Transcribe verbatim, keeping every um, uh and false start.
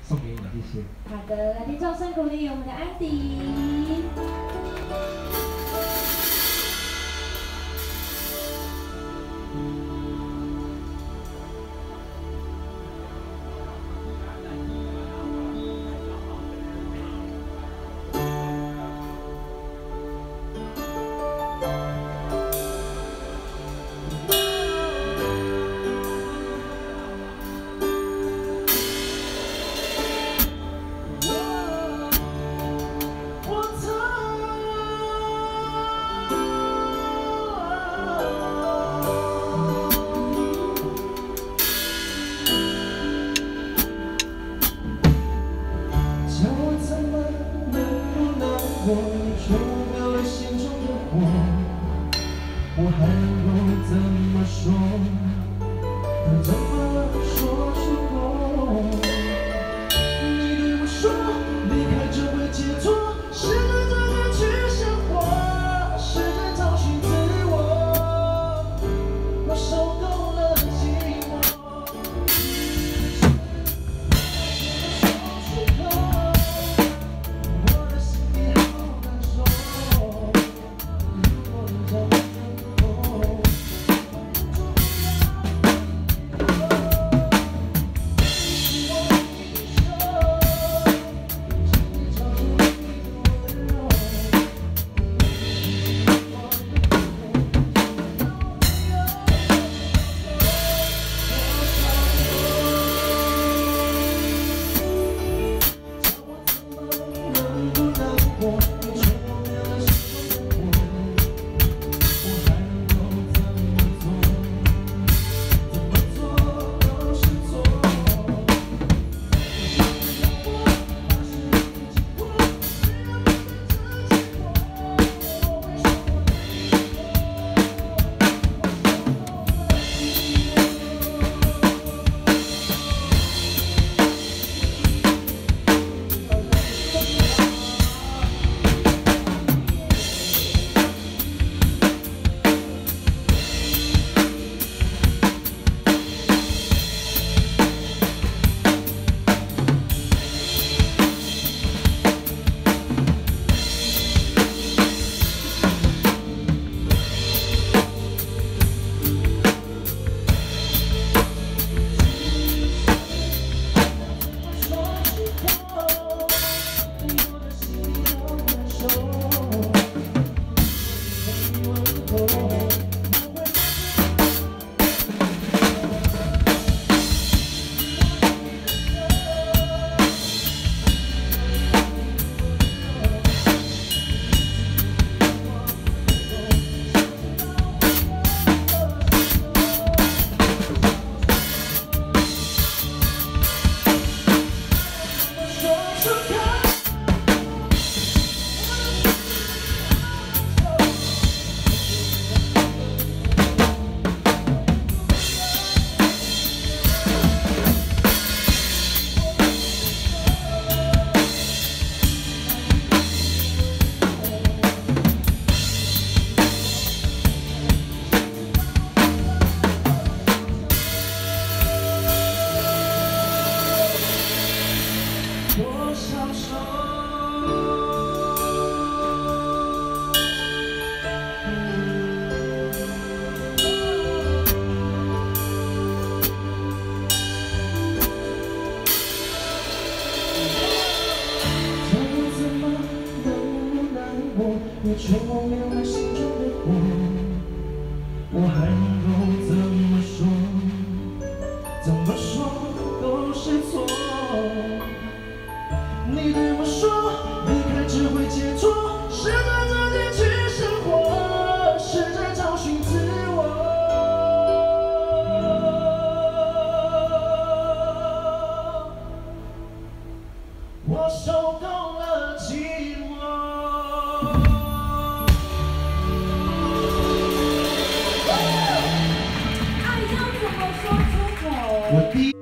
送给你，谢谢。 好的，来听掌声鼓励我们的安迪。 我却忘了心中的火，我还能够怎么说？怎么说出口？你对我说，离开就会解脱，试着怎么去生活，试着找寻自我，我受够了寂寞。说出口。你却忘了心中的火，我还能够怎么说？怎么说都是错。你对我说，离开只会解脱，试着自己去生活，试着找寻自我。我受够了寂寞。 爱要怎么说出口？ 我第